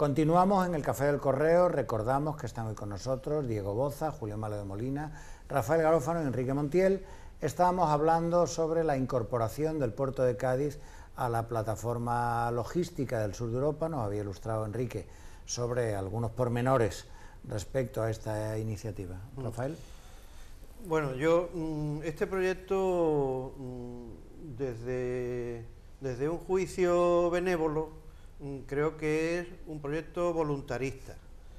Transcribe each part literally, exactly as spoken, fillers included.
Continuamos en el Café del Correo. Recordamos que están hoy con nosotros Diego Boza, Julio Malo de Molina, Rafael Garófano y Enrique Montiel. Estábamos hablando sobre la incorporación del puerto de Cádiz a la plataforma logística del sur de Europa. Nos había ilustrado Enrique sobre algunos pormenores respecto a esta iniciativa. Rafael. Bueno, yo, este proyecto, desde, desde un juicio benévolo, creo que es un proyecto voluntarista,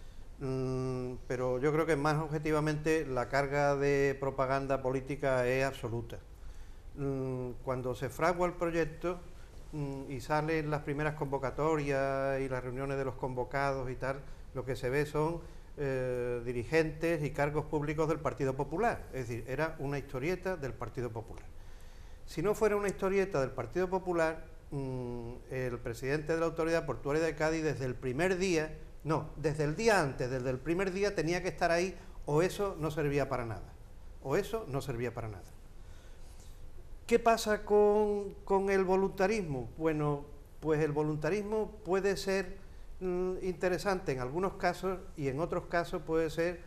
pero yo creo que más objetivamente la carga de propaganda política es absoluta. Cuando se fragua el proyecto y salen las primeras convocatorias y las reuniones de los convocados y tal, lo que se ve son eh, dirigentes y cargos públicos del Partido Popular, es decir, era una historieta del Partido Popular. Si no fuera una historieta del Partido Popular, el presidente de la Autoridad Portuaria de Cádiz desde el primer día, no, desde el día antes, desde el primer día tenía que estar ahí, o eso no servía para nada, o eso no servía para nada. ¿Qué pasa con, con el voluntarismo? Bueno, pues el voluntarismo puede ser mmm, interesante en algunos casos y en otros casos puede ser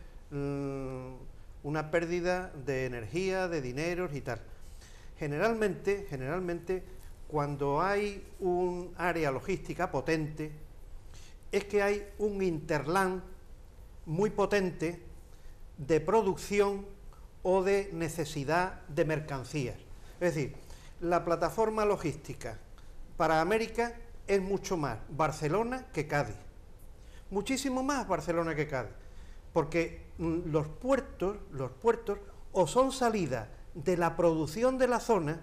mmm, una pérdida de energía, de dinero y tal. Generalmente, generalmente, cuando hay un área logística potente, es que hay un interland muy potente de producción o de necesidad de mercancías. Es decir, la plataforma logística para América es mucho más Barcelona que Cádiz. Muchísimo más Barcelona que Cádiz. Porque mm, los puertos, los puertos o son salidas de la producción de la zona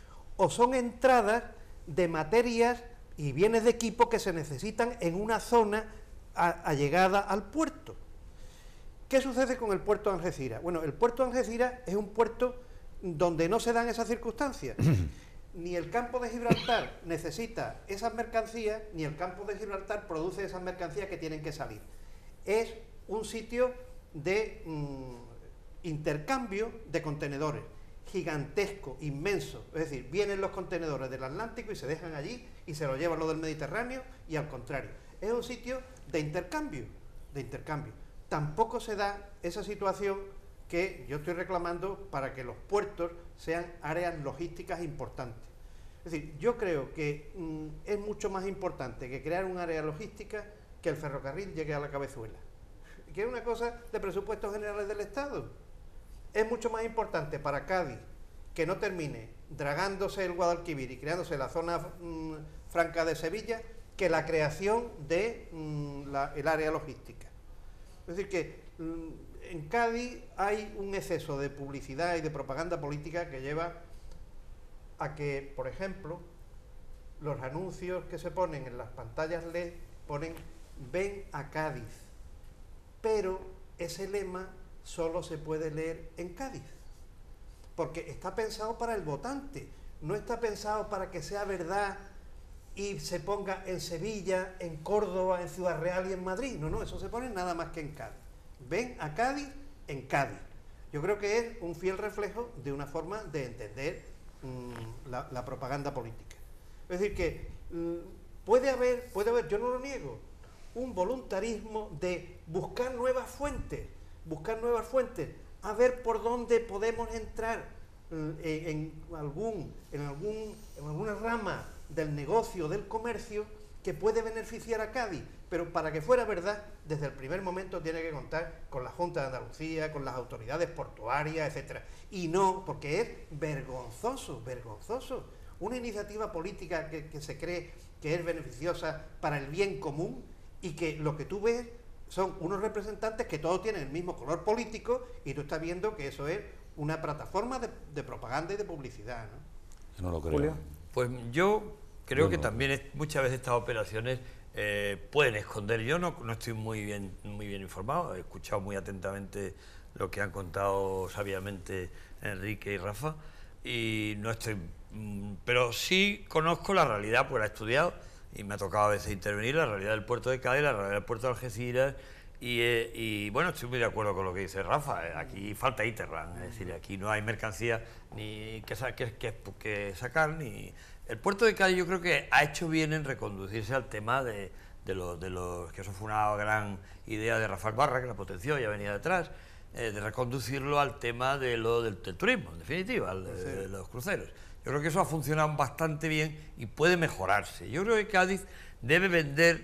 o son entradas de materias y bienes de equipo que se necesitan en una zona allegada al puerto. ¿Qué sucede con el puerto de Algeciras? Bueno, el puerto de Algeciras es un puerto donde no se dan esas circunstancias. Ni el campo de Gibraltar necesita esas mercancías, ni el campo de Gibraltar produce esas mercancías que tienen que salir. Es un sitio de mmm, intercambio de contenedores, gigantesco, inmenso. Es decir, vienen los contenedores del Atlántico y se dejan allí y se los llevan los del Mediterráneo y al contrario. Es un sitio de intercambio, de intercambio. Tampoco se da esa situación que yo estoy reclamando para que los puertos sean áreas logísticas importantes. Es decir, yo creo que mmm, es mucho más importante que crear un área logística que el ferrocarril llegue a la cabezuela. Que es una cosa de presupuestos generales del Estado. Es mucho más importante para Cádiz que no termine dragándose el Guadalquivir y creándose la zona mmm, franca de Sevilla que la creación de mmm, la, el área logística. Es decir, que mmm, en Cádiz hay un exceso de publicidad y de propaganda política que lleva a que, por ejemplo, los anuncios que se ponen en las pantallas L E D ponen "Ven a Cádiz", pero ese lema solo se puede leer en Cádiz, porque está pensado para el votante, no está pensado para que sea verdad y se ponga en Sevilla, en Córdoba, en Ciudad Real y en Madrid. No, no, eso se pone nada más que en Cádiz. Ven a Cádiz en Cádiz. Yo creo que es un fiel reflejo de una forma de entender mmm, la, la propaganda política. Es decir, que mmm, puede haber, puede haber, yo no lo niego, un voluntarismo de buscar nuevas fuentes, buscar nuevas fuentes, a ver por dónde podemos entrar en, en, algún, en, algún, en alguna rama del negocio, del comercio, que puede beneficiar a Cádiz, pero para que fuera verdad, desde el primer momento tiene que contar con la Junta de Andalucía, con las autoridades portuarias, etcétera. Y no, porque es vergonzoso, vergonzoso. Una iniciativa política que, que se cree que es beneficiosa para el bien común y que lo que tú ves son unos representantes que todos tienen el mismo color político y tú estás viendo que eso es una plataforma de, de propaganda y de publicidad, ¿no? Yo no lo creo. Julio. Pues yo creo bueno. que también es, muchas veces estas operaciones eh, pueden esconder. Yo no, no estoy muy bien, muy bien informado, he escuchado muy atentamente lo que han contado sabiamente Enrique y Rafa y no estoy, mmm, pero sí conozco la realidad, pues la he estudiado y me ha tocado a veces intervenir, la realidad del puerto de Cádiz, la realidad del puerto de Algeciras y, eh, y bueno, estoy muy de acuerdo con lo que dice Rafa, aquí falta interland, es decir, aquí no hay mercancía ni que, que, que, que sacar, ni... El puerto de Cádiz yo creo que ha hecho bien en reconducirse al tema de, de los, de los que eso fue una gran idea de Rafael Barra, que la potenció, ya venía detrás, eh, de reconducirlo al tema de lo, del, del turismo, en definitiva, al, de, de los cruceros. Yo creo que eso ha funcionado bastante bien y puede mejorarse. Yo creo que Cádiz debe vender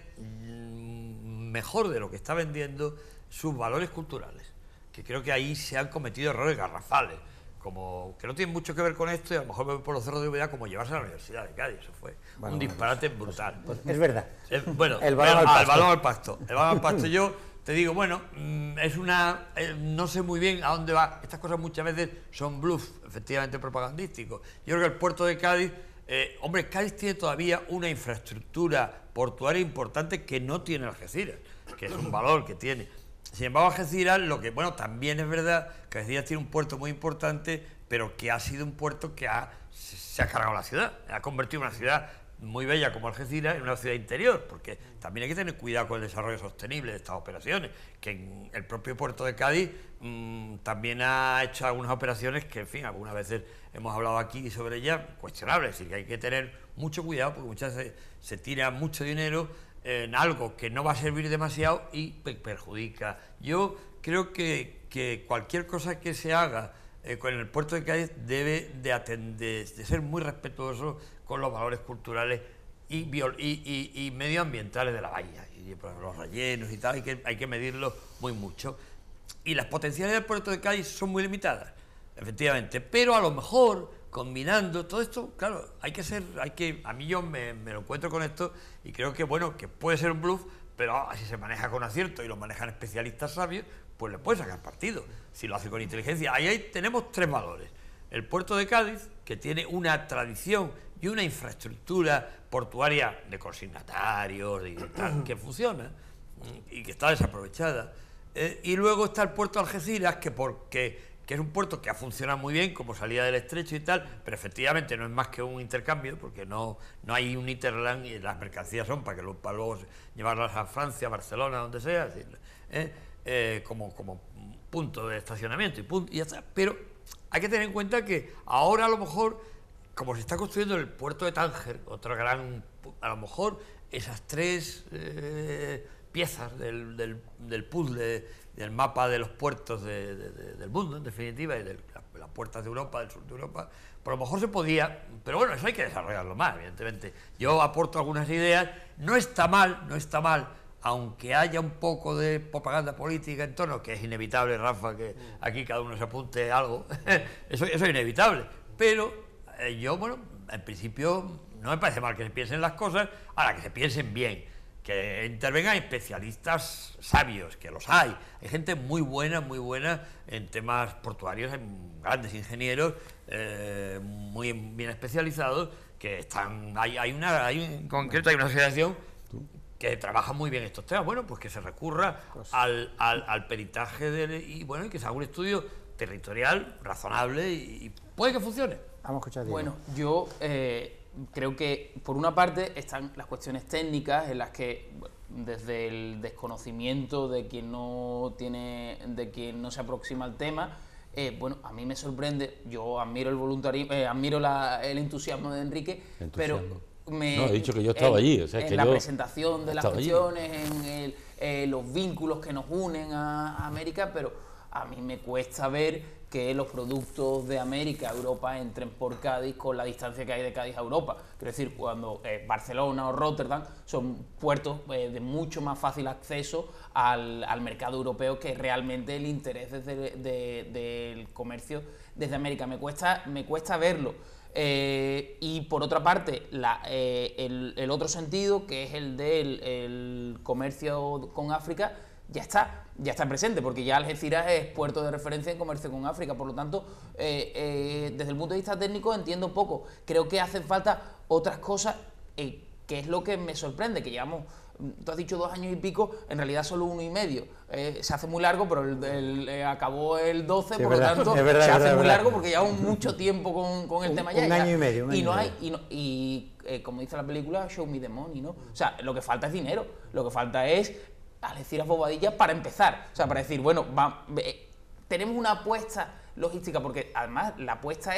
mmm, mejor de lo que está vendiendo sus valores culturales, que creo que ahí se han cometido errores garrafales, como que no tienen mucho que ver con esto, y a lo mejor por los cerros de Úbeda, como llevarse a la Universidad de Cádiz. Eso fue bueno, un disparate pues, brutal. Pues, pues es verdad. Eh, bueno, el balón al, al balón al pasto. El balón al pasto. Yo te digo, bueno, es una... Eh, no sé muy bien a dónde va. Estas cosas muchas veces son bluff, efectivamente propagandísticos. Yo creo que el puerto de Cádiz... Eh, hombre, Cádiz tiene todavía una infraestructura portuaria importante que no tiene Algeciras, que es un valor que tiene. Sin embargo, Algeciras, lo que, bueno, también es verdad que Algeciras tiene un puerto muy importante, pero que ha sido un puerto que ha, se ha cargado la ciudad, ha convertido una ciudad muy bella como Algeciras en una ciudad interior, porque también hay que tener cuidado con el desarrollo sostenible de estas operaciones, que en el propio puerto de Cádiz mmm, también ha hecho algunas operaciones que, en fin, algunas veces hemos hablado aquí sobre ellas, cuestionables, es decir, que hay que tener mucho cuidado porque muchas veces se tira mucho dinero en algo que no va a servir demasiado y perjudica. Yo creo que, que cualquier cosa que se haga eh, con el puerto de Cádiz debe de, atender, de ser muy respetuoso con los valores culturales y, bio, y, y, y medioambientales de la bahía, y pues, los rellenos y tal, hay que, hay que medirlo muy mucho. Y las potencialidades del puerto de Cádiz son muy limitadas, efectivamente, pero a lo mejor combinando todo esto, claro, hay que ser, hay que, a mí yo me, me lo encuentro con esto y creo que bueno, que puede ser un bluff, pero si se maneja con acierto y lo manejan especialistas sabios, pues le puede sacar partido, si lo hace con inteligencia. Ahí, ahí tenemos tres valores: el puerto de Cádiz, que tiene una tradición y una infraestructura portuaria de consignatarios y tal, que funciona y que está desaprovechada, eh, y luego está el puerto de Algeciras, que porque que es un puerto que ha funcionado muy bien como salida del estrecho y tal, pero efectivamente no es más que un intercambio, porque no, no hay un interland y las mercancías son para que los, para luego llevarlas a Francia, Barcelona, donde sea, es decir, eh, eh, como, como punto de estacionamiento y, punto, y ya está. Pero hay que tener en cuenta que ahora a lo mejor, como se está construyendo el puerto de Tánger, otra gran, a lo mejor esas tres eh, piezas del, del, del puzzle, del mapa de los puertos de, de, de, del mundo, en definitiva, y de las, las puertas de Europa, del sur de Europa, por lo mejor se podía, pero bueno, eso hay que desarrollarlo más, evidentemente. Yo aporto algunas ideas, no está mal, no está mal, aunque haya un poco de propaganda política en torno, que es inevitable, Rafa, que aquí cada uno se apunte algo, eso, eso es inevitable, pero eh, yo, bueno, en principio no me parece mal que se piensen las cosas, ahora que se piensen bien, que intervengan especialistas sabios, que los hay. Hay gente muy buena, muy buena en temas portuarios, hay grandes ingenieros eh, muy bien especializados, que están... Hay, hay una, hay, en concreto hay una asociación que trabaja muy bien estos temas. Bueno, pues que se recurra pues, al, al, al peritaje de, y bueno, y que se haga un estudio territorial razonable y, y puede que funcione. Vamos a escuchar a Diego. Bueno, yo... Eh, creo que, por una parte, están las cuestiones técnicas en las que, bueno, desde el desconocimiento de quien no tiene, de quien no se aproxima al tema, eh, bueno, a mí me sorprende. Yo admiro el voluntarismo, eh, admiro la, el entusiasmo de Enrique, entusiasmo. pero me, no, he dicho que yo estaba en, allí, o sea, en que la yo presentación de las cuestiones, allí. en el, eh, los vínculos que nos unen a, a América, pero a mí me cuesta ver que los productos de América a Europa entren por Cádiz con la distancia que hay de Cádiz a Europa. Quiero decir, cuando eh, Barcelona o Rotterdam son puertos eh, de mucho más fácil acceso al, al mercado europeo, que realmente el interés desde, de, del comercio desde América. Me cuesta, me cuesta verlo. Eh, y por otra parte, la, eh, el, el otro sentido, que es el del el comercio con África, ya está, ya está presente, porque ya Algeciras es puerto de referencia en comercio con África. Por lo tanto, eh, eh, desde el punto de vista técnico entiendo poco. Creo que hacen falta otras cosas, eh, que es lo que me sorprende, que llevamos, tú has dicho dos años y pico, en realidad solo uno y medio. Eh, se hace muy largo, pero el, el, eh, acabó el doce, sí, por lo tanto verdad, se hace verdad, muy verdad. largo, porque llevamos mucho tiempo con, con el un, tema ya. Un año y medio. Un y año no y hay, y, no, y eh, como dice la película, show me the money, ¿no? O sea, lo que falta es dinero, lo que falta es Algeciras Bobadilla para empezar, o sea, para decir, bueno, va, eh, tenemos una apuesta logística, porque además la apuesta es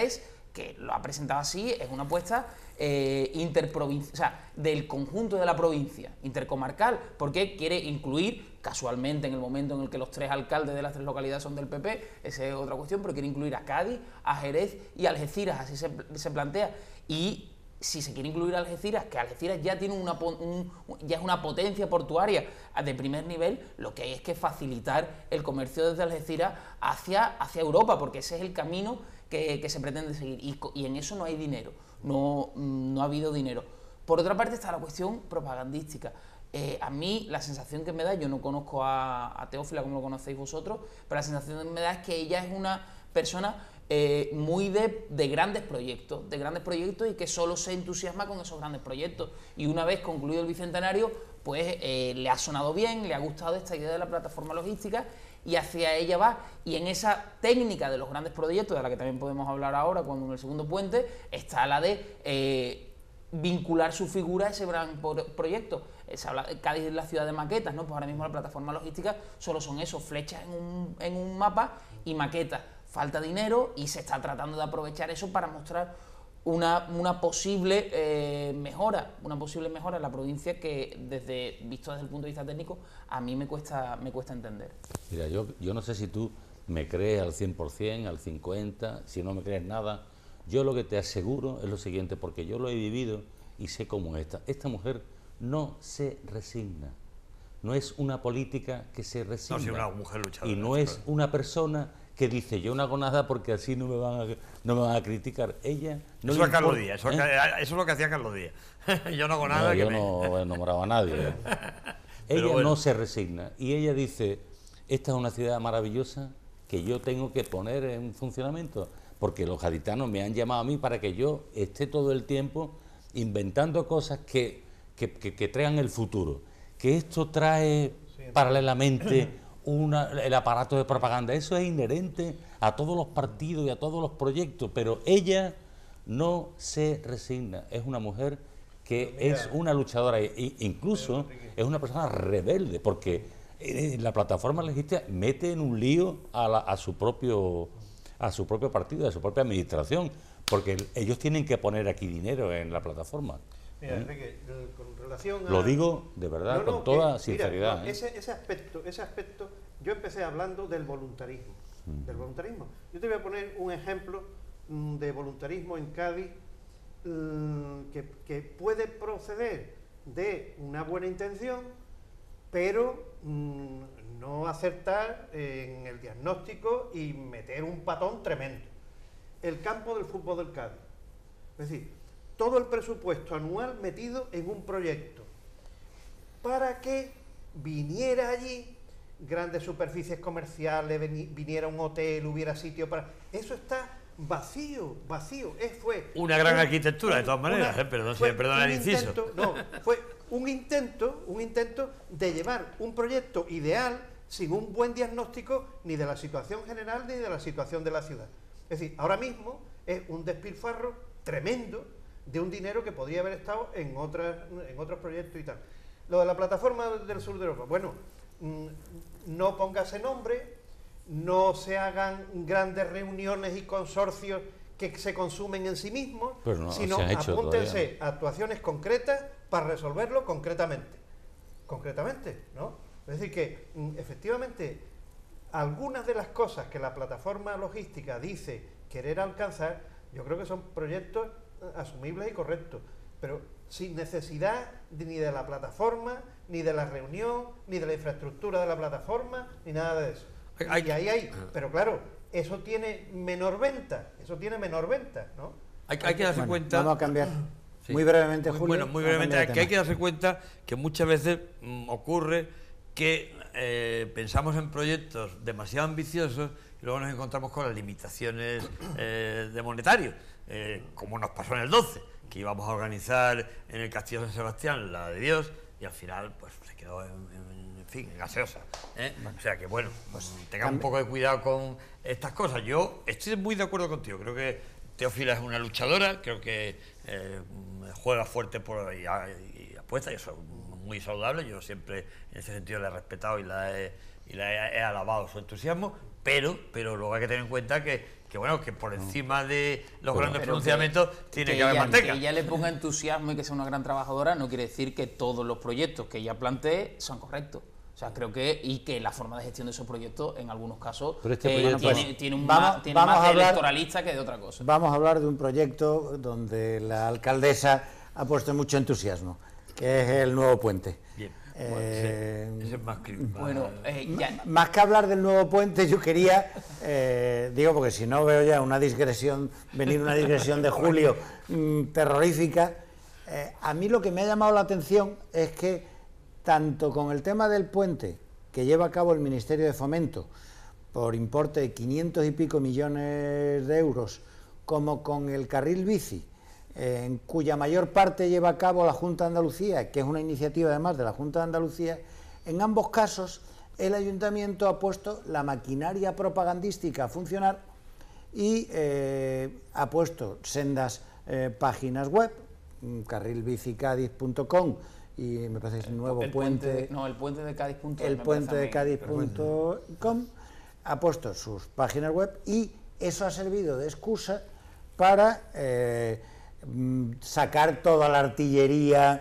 que lo ha presentado así, es una apuesta eh, interprovincial, o sea, del conjunto de la provincia, intercomarcal, porque quiere incluir, casualmente en el momento en el que los tres alcaldes de las tres localidades son del P P, esa es otra cuestión, pero quiere incluir a Cádiz, a Jerez y a Algeciras, así se, se plantea. Y si se quiere incluir a Algeciras, que Algeciras ya tiene una, un, ya es una potencia portuaria de primer nivel, lo que hay es que facilitar el comercio desde Algeciras hacia, hacia Europa, porque ese es el camino que, que se pretende seguir, y, y en eso no hay dinero, no, no ha habido dinero. Por otra parte está la cuestión propagandística. Eh, a mí la sensación que me da, yo no conozco a, a Teófila como lo conocéis vosotros, pero la sensación que me da es que ella es una persona eh, muy de, de grandes proyectos, de grandes proyectos y que solo se entusiasma con esos grandes proyectos. Y una vez concluido el Bicentenario, pues eh, le ha sonado bien, le ha gustado esta idea de la plataforma logística y hacia ella va. Y en esa técnica de los grandes proyectos, de la que también podemos hablar ahora cuando en el segundo puente, está la de eh, vincular su figura a ese gran proyecto. Se habla, Cádiz es la ciudad de maquetas, ¿no? Pues ahora mismo la plataforma logística solo son eso, flechas en un, en un mapa y maquetas. Falta dinero y se está tratando de aprovechar eso para mostrar una, una posible eh, mejora, una posible mejora en la provincia que, desde visto desde el punto de vista técnico, a mí me cuesta, me cuesta entender. Mira, yo, yo no sé si tú me crees al cien por cien, al cincuenta por ciento, si no me crees nada. Yo lo que te aseguro es lo siguiente, porque yo lo he vivido y sé cómo es esta. Esta mujer no se resigna, no es una política que se resigna. No, sí, una mujer luchadora. Y no es una persona que dice, yo no hago nada porque así no me van a, no me van a criticar. Ella no Eso es Carlos importa, Díaz, eso, ¿eh? eso es lo que hacía Carlos Díaz. Yo no hago nada. No, que yo me... no he nombrado a nadie. ¿eh? Ella bueno. no se resigna y ella dice, esta es una ciudad maravillosa que yo tengo que poner en funcionamiento, porque los gaditanos me han llamado a mí para que yo esté todo el tiempo inventando cosas que, que, que, que traigan el futuro, que esto trae sí, paralelamente una, el aparato de propaganda. Eso es inherente a todos los partidos y a todos los proyectos, pero ella no se resigna, es una mujer que es una luchadora e incluso es una persona rebelde, porque la plataforma legislativa mete en un lío a, la, a su propio a su propio partido, a su propia administración, porque ellos tienen que poner aquí dinero en la plataforma. Mira, ¿eh? Enrique, con relación a... Lo digo de verdad, no, no, con toda que, sinceridad. Mira, no, ese, ese aspecto, ese aspecto, yo empecé hablando del voluntarismo, mm. del voluntarismo. Yo te voy a poner un ejemplo mm, de voluntarismo en Cádiz mm, que, que puede proceder de una buena intención, pero mm, no acertar en el diagnóstico y meter un patón tremendo. El campo del fútbol del Cádiz. Es decir, todo el presupuesto anual metido en un proyecto para que viniera allí grandes superficies comerciales, viniera un hotel, hubiera sitio para... Eso está vacío, vacío. Es, fue una gran un, arquitectura, un, de todas maneras, una, eh, perdón, si me perdona el inciso. Intento, no, fue un intento, un intento de llevar un proyecto ideal sin un buen diagnóstico ni de la situación general ni de la situación de la ciudad. Es decir, ahora mismo es un despilfarro tremendo de un dinero que podría haber estado en, otras, en otros proyectos y tal. Lo de la plataforma del sur de Europa, bueno, no póngase nombre, no se hagan grandes reuniones y consorcios que se consumen en sí mismos, no, sino apúntense a actuaciones concretas para resolverlo concretamente. Concretamente, ¿no? Es decir, que efectivamente algunas de las cosas que la plataforma logística dice querer alcanzar, yo creo que son proyectos asumibles y correctos, pero sin necesidad de, ni de la plataforma, ni de la reunión, ni de la infraestructura de la plataforma, ni nada de eso. Hay, y ahí hay, pero claro, eso tiene menor venta, eso tiene menor venta, ¿no? Hay, hay que darse bueno, cuenta... Vamos a cambiar. Sí. Muy brevemente, muy, Julio. Bueno, muy brevemente, que hay que darse cuenta que muchas veces mmm, ocurre que eh, pensamos en proyectos demasiado ambiciosos y luego nos encontramos con las limitaciones eh, de monetario, eh, como nos pasó en el doce, que íbamos a organizar en el Castillo de San Sebastián la de Dios y al final pues se quedó en, en, en fin, en gaseosa, ¿eh? Bueno, o sea que bueno, pues tengamos un poco de cuidado con estas cosas. Yo estoy muy de acuerdo contigo, creo que Teófila es una luchadora, creo que eh, juega fuerte por, y, y apuesta, y eso es muy saludable. Yo siempre en ese sentido la he respetado y la he, y le he, he alabado su entusiasmo, pero, pero luego hay que tener en cuenta que, que bueno, que por encima de los Pero, grandes pero pronunciamientos que, tiene que que haber ella, manteca. que ella le ponga entusiasmo y que sea una gran trabajadora no quiere decir que todos los proyectos que ella plantee son correctos. O sea, creo que, y que la forma de gestión de esos proyectos, en algunos casos, Pero este eh, proyecto- tiene, pues, tiene un vamos- más, tiene vamos más a de hablar- electoralista que de otra cosa. Vamos a hablar de un proyecto donde la alcaldesa ha puesto mucho entusiasmo, que es el nuevo puente. Bien, Eh, bueno, sí, ese es más cri- más- Bueno, eh, ya, Más que hablar del nuevo puente, yo quería, eh, digo, porque si no veo ya una digresión, venir una digresión de Julio mm, terrorífica, eh, a mí lo que me ha llamado la atención es que tanto con el tema del puente que lleva a cabo el Ministerio de Fomento por importe de quinientos y pico millones de euros, como con el carril bici, eh, en cuya mayor parte lleva a cabo la Junta de Andalucía, que es una iniciativa además de la Junta de Andalucía, en ambos casos el Ayuntamiento ha puesto la maquinaria propagandística a funcionar y eh, ha puesto sendas eh, páginas web, carril bici cádiz punto com y me parece que es el nuevo el puente, puente, de- no, el puente de Cádiz punto el puente de cádiz punto com, ha puesto sus páginas web y eso ha servido de excusa para eh, mm, sacar toda la artillería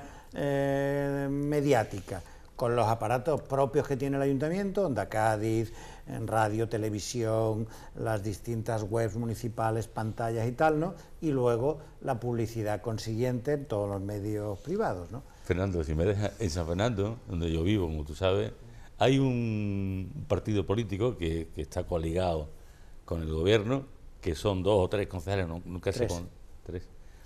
eh, mediática con los aparatos propios que tiene el Ayuntamiento, Onda Cádiz, en radio, televisión, las distintas webs municipales, pantallas y tal, ¿no? Y luego la publicidad consiguiente en todos los medios privados, ¿no? Fernando, si me dejas, en San Fernando, donde yo vivo, como tú sabes, hay un partido político que, que está coligado con el gobierno, que son dos o tres concejales, no, nunca Tres. se con tres,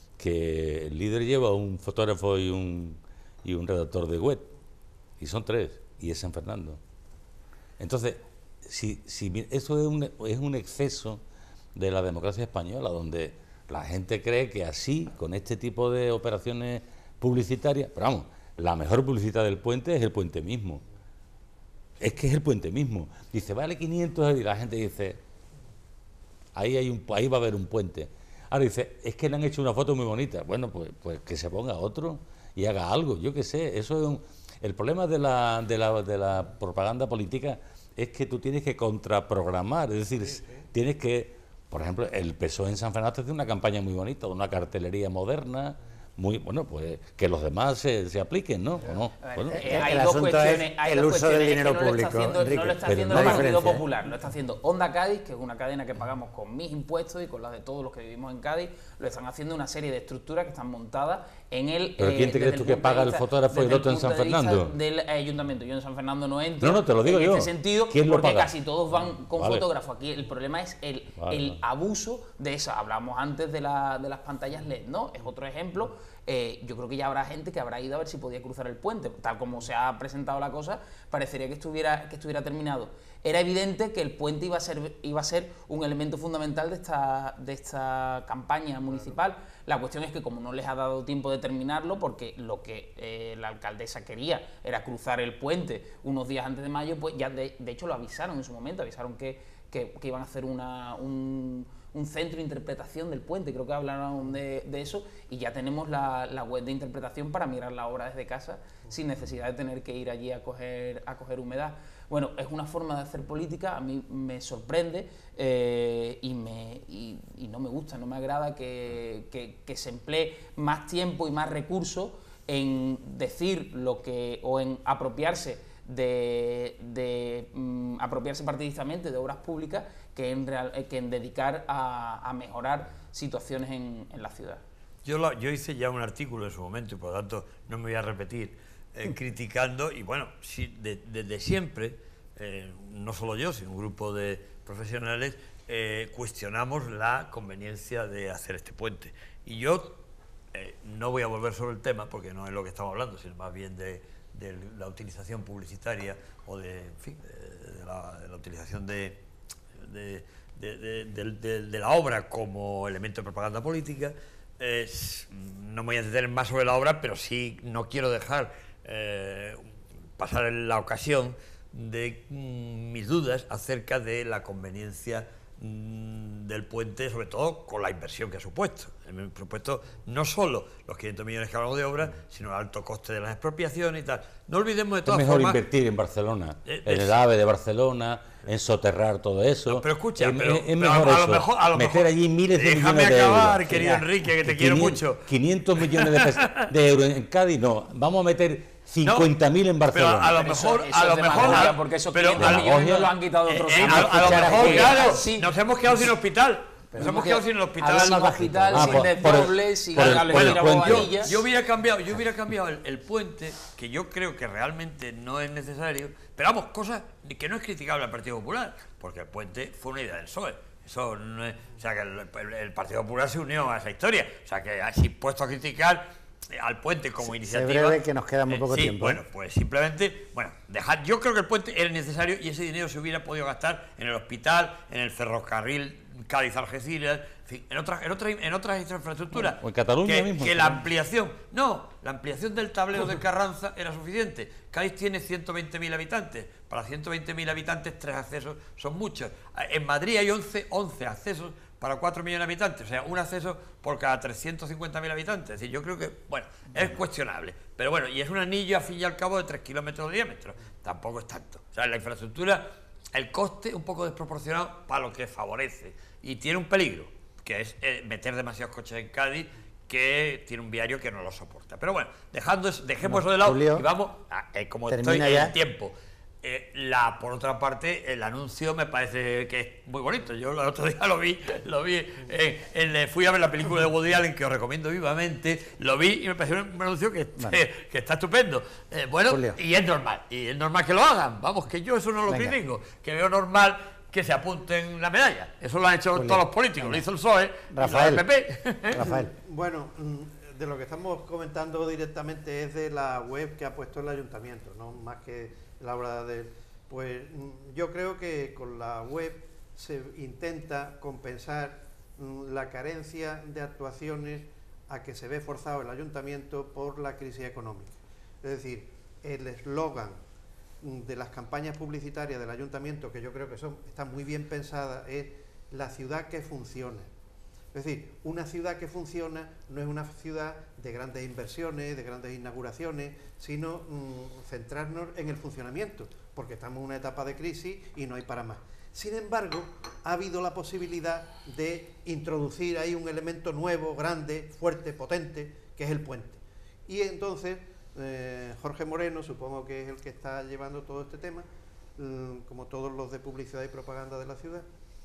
que el líder lleva un fotógrafo y un, y un redactor de web, y son tres, y es San Fernando. Entonces, si, si mi- eso es un, es un exceso de la democracia española, donde la gente cree que así, con este tipo de operaciones publicitarias, pero vamos, la mejor publicidad del puente es el puente mismo. Es que es el puente mismo. Dice, vale quinientos y la gente dice, ahí, hay un, ahí va a haber un puente. Ahora dice, es que le han hecho una foto muy bonita. Bueno, pues, pues que se ponga otro y haga algo, yo qué sé. Eso es un, el problema de la, de, la, de la propaganda política es que tú tienes que contraprogramar, es decir, tienes que, por ejemplo, el P S O E en San Fernando hace una campaña muy bonita, una cartelería moderna, muy bueno, pues que los demás se, se apliquen, ¿no? ¿O no? A ver, Bueno, eh, hay el dos asunto es cuestiones, hay el dos uso del cuestiones. Es que dinero no lo está público, haciendo, Enrique, no lo está pero haciendo no el hay Partido diferencia, ¿eh? Popular, lo está haciendo Onda Cádiz, que es una cadena que pagamos con mis impuestos y con las de todos los que vivimos en Cádiz, lo están haciendo una serie de estructuras que están montadas en el... ¿Pero quién te desde crees tú el que punto de paga el vista- fotógrafo y el desde otro en punto San de vista Fernando? Del ayuntamiento. Yo en San Fernando no entro. No, no, te lo digo en yo. este sentido, ¿Quién lo porque paga? casi todos van con Vale. fotógrafo. Aquí el problema es el, Vale, el vale. abuso de esa. Hablamos antes de, la, de las pantallas L E D, ¿no? Es otro ejemplo. Eh, yo creo que ya habrá gente que habrá ido a ver si podía cruzar el puente. Tal como se ha presentado la cosa, parecería que estuviera, que estuviera terminado. Era evidente que el puente iba a ser, iba a ser un elemento fundamental de esta, de esta campaña municipal. La cuestión es que como no les ha dado tiempo de terminarlo, porque lo que eh, la alcaldesa quería era cruzar el puente unos días antes de mayo, pues ya de, de hecho lo avisaron en su momento, avisaron que, que, que iban a hacer una, un, un centro de interpretación del puente, creo que hablaron de, de eso, y ya tenemos la, la web de interpretación para mirar la obra desde casa sin necesidad de tener que ir allí a coger, a coger humedad. Bueno, es una forma de hacer política, a mí me sorprende eh, y, me, y, y no me gusta, no me agrada que, que, que se emplee más tiempo y más recursos en decir lo que, o en apropiarse de, de mm, apropiarse partidistamente de obras públicas que en, real, que en dedicar a, a mejorar situaciones en, en la ciudad. Yo, lo- yo hice ya un artículo en su momento y por lo tanto no me voy a repetir, eh, criticando, y bueno, sí, de- desde siempre, eh, no solo yo, sino un grupo de profesionales, eh, cuestionamos la conveniencia de hacer este puente. Y yo eh, no voy a volver sobre el tema porque no es lo que estamos hablando, sino más bien de, de la utilización publicitaria o de, en fin, de, de la, de la utilización de, de, de- de- de- de- de la obra como elemento de propaganda política. Eh, no me voy a detener más sobre la obra, pero sí no quiero dejar eh, pasar la ocasión de mm, mis dudas acerca de la conveniencia mm, del puente, sobre todo con la inversión que ha supuesto. Ha supuesto no solo los quinientos millones que hablamos de obra, sino el alto coste de las expropiaciones y tal. No olvidemos de todas formas... Es mejor formas, invertir en Barcelona, eh, en es, el AVE de Barcelona, en soterrar todo eso. No, pero escucha, es, pero, es pero mejor a, eso, a lo mejor, a lo meter mejor, allí miles de millones de euros. Déjame acabar, querido Enrique, que te quiero quinientos, mucho. quinientos millones de, de euros en Cádiz, no, vamos a meter cincuenta mil en Barcelona. Pero a lo mejor, eso, eso a lo mejor, a, porque esos pero quinientos millones lo han quitado de otros eh, sitios. a, a lo mejor, claro, sí. nos hemos quedado sin hospital. Nos hemos quedado sin el hospital. Sin hospital, ah, sin por, desdoble, sin por el, darle por el puente. Yo, yo hubiera cambiado, yo hubiera cambiado el, el puente, que yo creo que realmente no es necesario, pero vamos, cosas que no es criticable al Partido Popular, porque el puente fue una idea del P S O E. Eso no es, o sea que el, el, el Partido Popular se unió a esa historia. O sea que así puesto a criticar al puente como sí, iniciativa. breve, que nos queda muy poco eh, sí, tiempo. Bueno, pues simplemente, bueno, dejar. Yo creo que el puente era necesario y ese dinero se hubiera podido gastar en el hospital, en el ferrocarril Cádiz-Algeciras, en fin, en otras, en otras, en otras infraestructuras. O en Cataluña que, mismo. Que la ampliación, no, la ampliación del tablero de Carranza era suficiente. Cádiz tiene ciento veinte mil habitantes. Para ciento veinte mil habitantes, tres accesos son muchos. En Madrid hay once, once accesos para cuatro millones de habitantes, o sea, un acceso por cada trescientos cincuenta mil habitantes. Es decir, yo creo que, bueno, es cuestionable. Pero bueno, y es un anillo, a fin y al cabo, de tres kilómetros de diámetro. Tampoco es tanto. O sea, la infraestructura, el coste un poco desproporcionado para lo que favorece. Y tiene un peligro, que es eh, meter demasiados coches en Cádiz, que tiene un viario que no lo soporta. Pero bueno, dejando eso, dejemos no, eso de lado Julio, y vamos, a, eh, como estoy en ya. el tiempo. Eh, la, por otra parte, el anuncio me parece que es muy bonito. Yo el otro día lo vi, lo vi eh, en, fui a ver la película de Woody Allen, que os recomiendo vivamente, lo vi y me pareció un anuncio que, vale. eh, que está estupendo. Eh, bueno, Julio. Y es normal, y es normal que lo hagan. Vamos, que yo eso no lo Venga. critico, que veo normal que se apunten la medalla. Eso lo han hecho Julio. todos los políticos, Venga. lo hizo el P S O E, Rafael. y el P P. Rafael. Bueno, de lo que estamos comentando directamente es de la web que ha puesto el ayuntamiento, no más que la obra de... Pues yo creo que con la web se intenta compensar la carencia de actuaciones a que se ve forzado el ayuntamiento por la crisis económica. Es decir, el eslogan de las campañas publicitarias del ayuntamiento, que yo creo que son, está muy bien pensada, es la ciudad que funciona. Es decir, una ciudad que funciona no es una ciudad de grandes inversiones, de grandes inauguraciones, sino mmm, centrarnos en el funcionamiento, porque estamos en una etapa de crisis y no hay para más. Sin embargo, ha habido la posibilidad de introducir ahí un elemento nuevo, grande, fuerte, potente, que es el puente. Y entonces, eh, Jorge Moreno, supongo que es el que está llevando todo este tema, mmm, como todos los de publicidad y propaganda de la ciudad,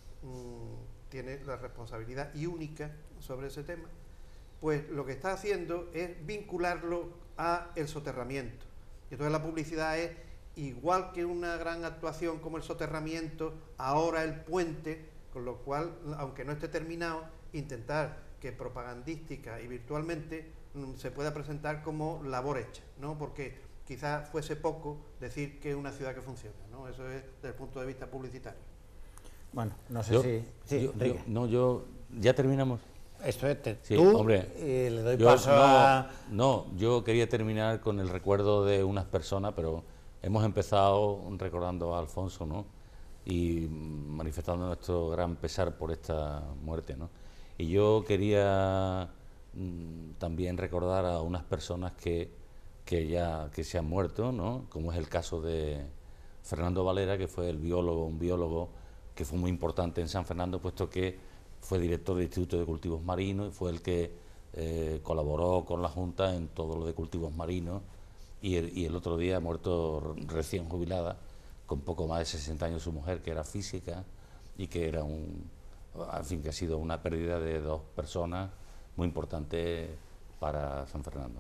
mmm, tiene la responsabilidad y única sobre ese tema, pues lo que está haciendo es vincularlo a el soterramiento. Y entonces la publicidad es igual que una gran actuación como el soterramiento, ahora el puente, con lo cual, aunque no esté terminado, intentar que propagandística y virtualmente mm, se pueda presentar como labor hecha, ¿no? Porque quizás fuese poco decir que es una ciudad que funciona, ¿no? Eso es desde el punto de vista publicitario. Bueno, no sé yo, si... Sí, yo, yo, no, yo... ¿Ya terminamos? Esto es... Te, sí, tú, hombre, y le doy yo, paso no, a... No, yo quería terminar con el recuerdo de unas personas, pero hemos empezado recordando a Alfonso, ¿no? Y manifestando nuestro gran pesar por esta muerte, ¿no? Y yo quería mmm, también recordar a unas personas que, que ya que se han muerto, ¿no? Como es el caso de Fernando Valera, que fue el biólogo, un biólogo que fue muy importante en San Fernando, puesto que fue director del Instituto de Cultivos Marinos y fue el que eh, colaboró con la Junta en todo lo de cultivos marinos, y el, y el otro día ha muerto recién jubilada, con poco más de sesenta años, su mujer, que era física y que era un, en fin, que ha sido una pérdida de dos personas muy importante para San Fernando.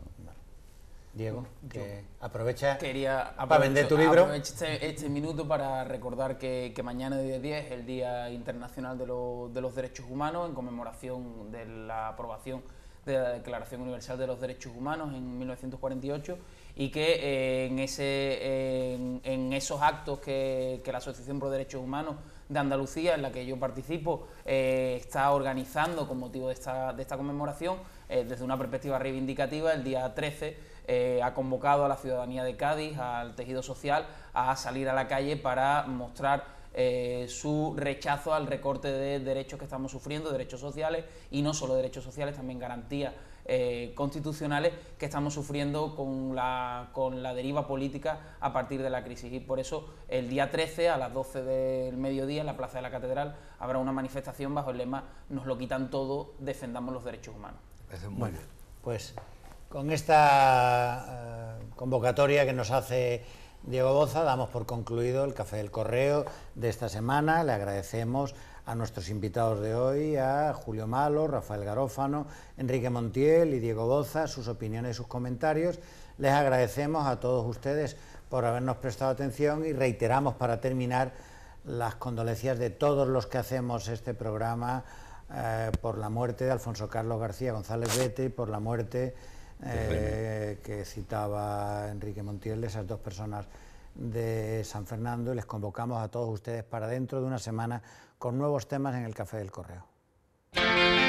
Diego, que aprovecha Quería para vender tu libro. Aprovecho este, este minuto para recordar que, que mañana día diez es el Día Internacional de, lo, de los Derechos Humanos, en conmemoración de la aprobación de la Declaración Universal de los Derechos Humanos en mil novecientos cuarenta y ocho, y que eh, en, ese, en, en esos actos que, que la Asociación Pro Derechos Humanos de Andalucía, en la que yo participo, eh, está organizando con motivo de esta, de esta conmemoración, eh, desde una perspectiva reivindicativa. El día trece eh, ha convocado a la ciudadanía de Cádiz, al tejido social, a salir a la calle para mostrar eh, su rechazo al recorte de derechos que estamos sufriendo, derechos sociales, y no solo derechos sociales, también garantías eh, constitucionales que estamos sufriendo con la, con la deriva política a partir de la crisis. Y por eso el día trece a las doce del mediodía en la Plaza de la Catedral habrá una manifestación bajo el lema "Nos lo quitan todo, defendamos los derechos humanos". Muy Bueno, bien. pues con esta eh, convocatoria que nos hace Diego Boza damos por concluido el Café del Correo de esta semana. Le agradecemos a nuestros invitados de hoy, a Julio Malo, Rafael Garófano, Enrique Montiel y Diego Boza, sus opiniones y sus comentarios. Les agradecemos a todos ustedes por habernos prestado atención y reiteramos para terminar las condolencias de todos los que hacemos este programa eh, por la muerte de Alfonso Carlos García González Bete y por la muerte eh, que citaba Enrique Montiel, de esas dos personas de San Fernando, y les convocamos a todos ustedes para dentro de una semana con nuevos temas en el Café del Correo.